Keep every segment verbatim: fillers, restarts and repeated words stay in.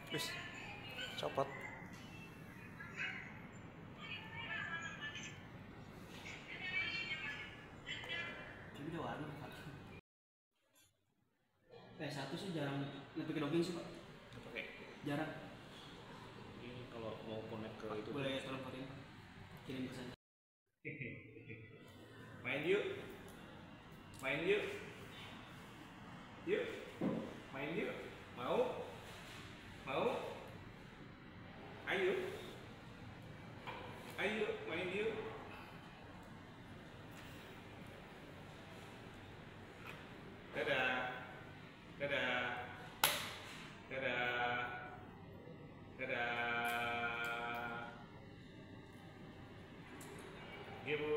Wis, copot. Ini udah warna Pak. P S satu sih jarang ngetik dogging sih Pak. Pakai. Jarang. Ini kalau mau connect ke itu. Boleh tolong kirim kirim pesan. Main yuk. Main yuk. Yuk. Main yuk. Mau? Mau? Ayo. Ayo main yuk. Dadah. Dadah. Dadah. Dadah. Iya, Bu.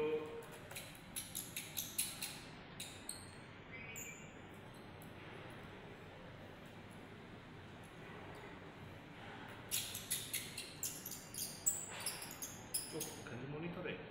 Oh, ganti monitor ya?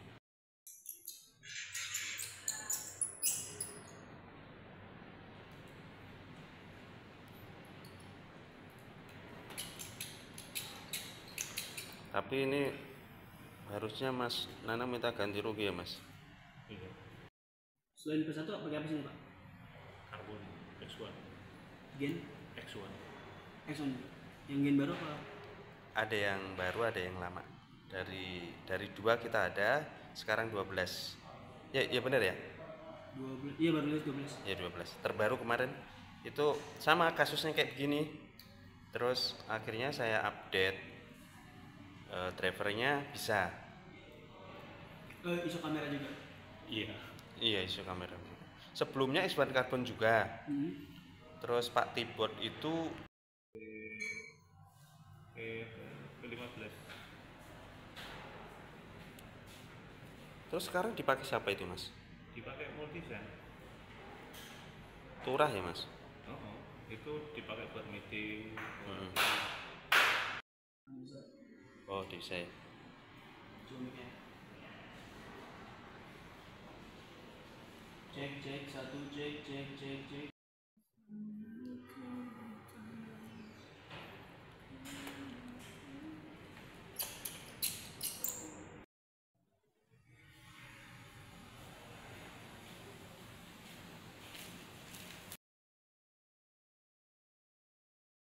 Tapi ini harusnya Mas Nana minta ganti rugi ya Mas. Iya. Selain P S satu pakai apa sih Pak? Karbon X satu. Gen X satu. X satu. Yang gen baru apa? Ada yang baru, ada yang lama. Dari dari dua kita ada, sekarang dua belas. Ya, ya benar ya? dua belas. Iya baru dua belas. Ya dua belas. Terbaru kemarin itu sama kasusnya kayak begini. Terus akhirnya saya update uh, drivernya bisa. Eh, iso kamera juga. Iya. Iya, isu kamera. Sebelumnya Iswan Carbon juga. Hmm. Terus Pak Tibot itu Eh, ke lima belas. terus sekarang dipakai siapa itu Mas? Dipakai multisan. Turah ya Mas? Oh, oh. Itu dipakai buat meeting. Hmm. Oh, desain. Zoomnya. Cek cek satu cek cek cek cek.